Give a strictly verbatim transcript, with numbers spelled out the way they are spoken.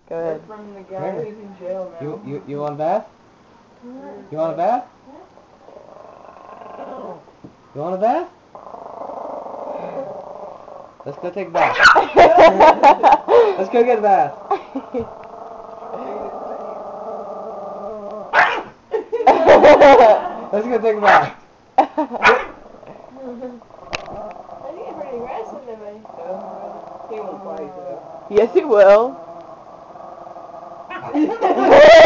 Go ahead. From the guy who's in jail now. You, you, you want a bath? You want a bath? You want a bath? Let's go take a bath. Let's go get a bath. Let's go take a bath. I think it's pretty aggressive, maybe. He won't fight though. Yes, he will.